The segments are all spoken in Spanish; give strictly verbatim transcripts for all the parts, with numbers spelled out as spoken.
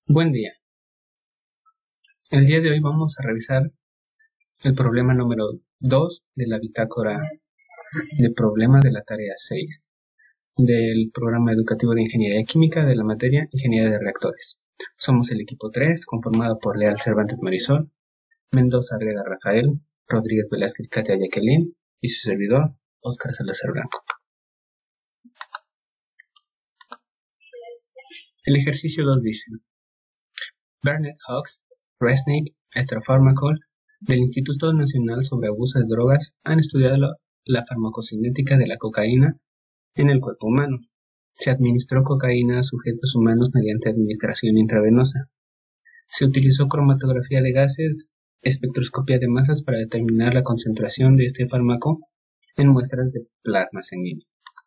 Buen día. El día de hoy vamos a revisar el problema número dos de la bitácora de problemas de la tarea seis del programa educativo de Ingeniería Química de la materia Ingeniería de Reactores. Somos el equipo tres, conformado por Leal Cervantes Marisol, Mendoza Arriaga Rafael, Rodríguez Velázquez Katia Jacqueline y su servidor, Óscar Salazar Blanco. El ejercicio dos dice: Bernard Hawks, Resnick et al. Del Instituto Nacional sobre Abuso de Drogas han estudiado la, la farmacocinética de la cocaína en el cuerpo humano. Se administró cocaína a sujetos humanos mediante administración intravenosa. Se utilizó cromatografía de gases, espectroscopía de masas para determinar la concentración de este fármaco en muestras de plasma sanguíneo.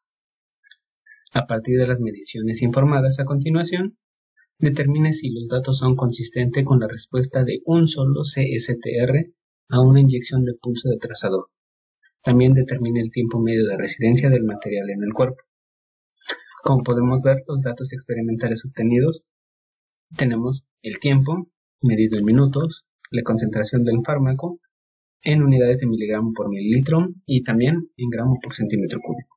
A partir de las mediciones informadas a continuación, determine si los datos son consistentes con la respuesta de un solo C S T R a una inyección de pulso de trazador. También determine el tiempo medio de residencia del material en el cuerpo. Como podemos ver, los datos experimentales obtenidos, tenemos el tiempo medido en minutos, la concentración del fármaco en unidades de miligramo por mililitro y también en gramo por centímetro cúbico.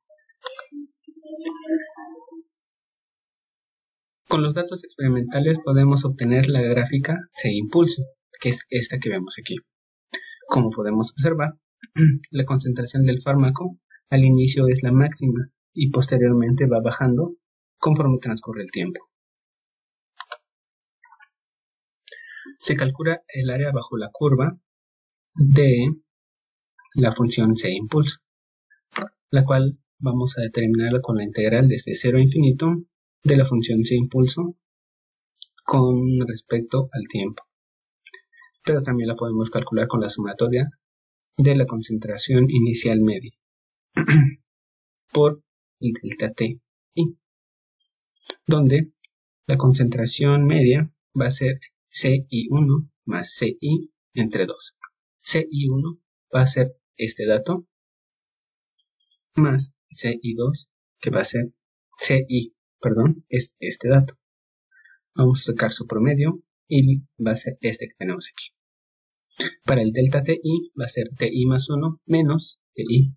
Con los datos experimentales podemos obtener la gráfica C-impulso, que es esta que vemos aquí. Como podemos observar, la concentración del fármaco al inicio es la máxima y posteriormente va bajando conforme transcurre el tiempo. Se calcula el área bajo la curva de la función C-impulso, la cual vamos a determinarla con la integral desde cero a infinito de la función C-impulso con respecto al tiempo. Pero también la podemos calcular con la sumatoria de la concentración inicial media por el delta T I, donde la concentración media va a ser C I uno más C I entre dos. C I uno va a ser este dato más C I dos, que va a ser C I, perdón, es este dato. Vamos a sacar su promedio y va a ser este que tenemos aquí. Para el delta T I va a ser T I más uno menos T I.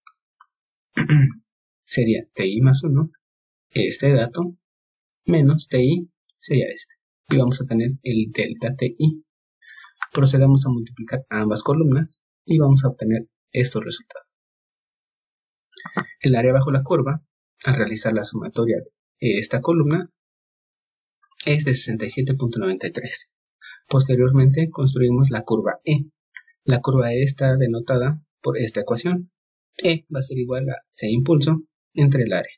Sería T I más uno, este dato, menos T I sería este. Y vamos a tener el delta T I. Procedamos a multiplicar ambas columnas y vamos a obtener estos resultados. El área bajo la curva, al realizar la sumatoria de esta columna, es de sesenta y siete punto noventa y tres. Posteriormente construimos la curva E. La curva E está denotada por esta ecuación. E va a ser igual a C impulso entre el área.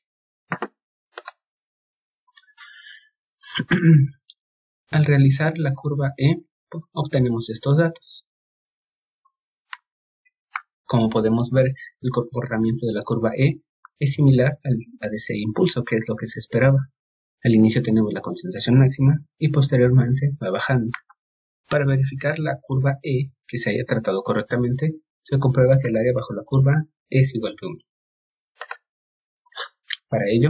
Al realizar la curva E, obtenemos estos datos. Como podemos ver, el comportamiento de la curva E es similar a la de C impulso, que es lo que se esperaba. Al inicio tenemos la concentración máxima y posteriormente va bajando. Para verificar la curva E que se haya tratado correctamente, se comprueba que el área bajo la curva es igual que uno. Para ello,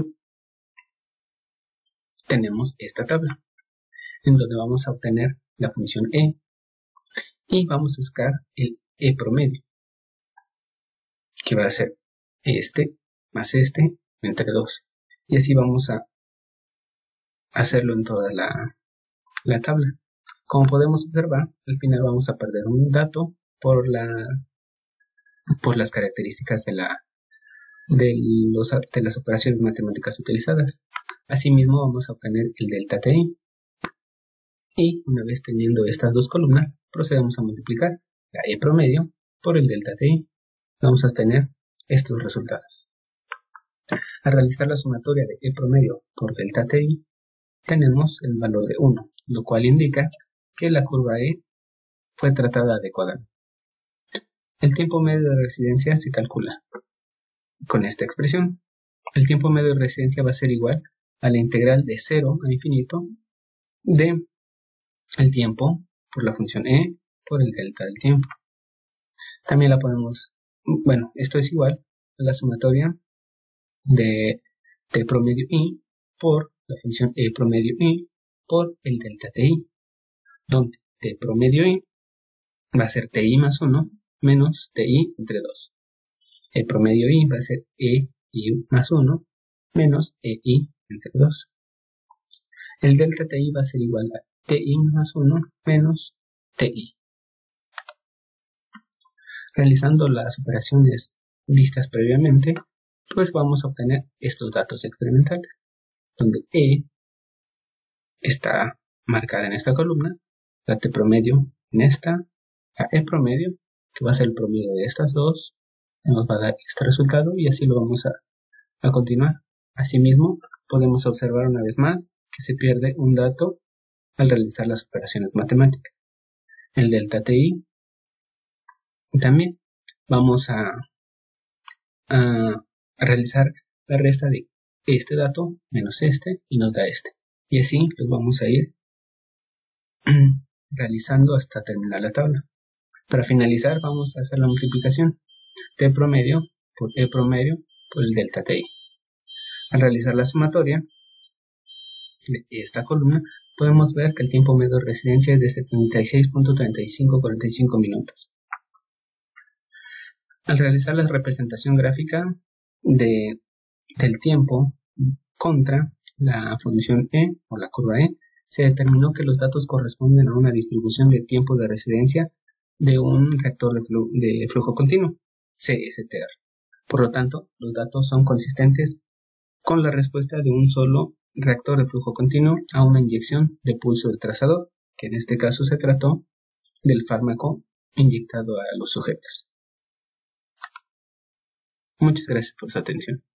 tenemos esta tabla, en donde vamos a obtener la función E y vamos a buscar el E promedio, que va a ser este más este entre dos. Y así vamos a hacerlo en toda la, la tabla. Como podemos observar, al final vamos a perder un dato por, la, por las características de, la, de, los, de las operaciones matemáticas utilizadas. Asimismo vamos a obtener el delta T I. Y una vez teniendo estas dos columnas, procedemos a multiplicar la E promedio por el delta T I. Vamos a obtener estos resultados. Al realizar la sumatoria de E promedio por delta T I, tenemos el valor de uno, lo cual indica que la curva E fue tratada adecuadamente. El tiempo medio de residencia se calcula con esta expresión. El tiempo medio de residencia va a ser igual a la integral de cero a infinito de el tiempo por la función E por el delta del tiempo. También la podemos, bueno, esto es igual a la sumatoria de T promedio I por la función E promedio I por el delta Ti, donde T promedio I va a ser Ti más uno menos Ti entre dos. El promedio I va a ser E I más uno menos E I entre dos. El delta Ti va a ser igual a Ti más uno menos Ti. Realizando las operaciones vistas previamente, pues vamos a obtener estos datos experimentales, donde E está marcada en esta columna, la T promedio en esta, la E promedio, que va a ser el promedio de estas dos, nos va a dar este resultado y así lo vamos a, a continuar. Asimismo, podemos observar una vez más que se pierde un dato al realizar las operaciones matemáticas. El delta Ti. Y también vamos a, a, a realizar la resta de este dato menos este y nos da este. Y así los vamos a ir realizando hasta terminar la tabla. Para finalizar vamos a hacer la multiplicación. T promedio por E promedio por el delta Ti. Al realizar la sumatoria de esta columna, podemos ver que el tiempo medio de residencia es de setenta y seis punto treinta y cinco cuarenta y cinco minutos. Al realizar la representación gráfica de, del tiempo contra la función E o la curva E, se determinó que los datos corresponden a una distribución de tiempo de residencia de un reactor de, flu de flujo continuo, C S T R. Por lo tanto, los datos son consistentes con la respuesta de un solo reactor de flujo continuo a una inyección de pulso de trazador, que en este caso se trató del fármaco inyectado a los sujetos. Muchas gracias por su atención.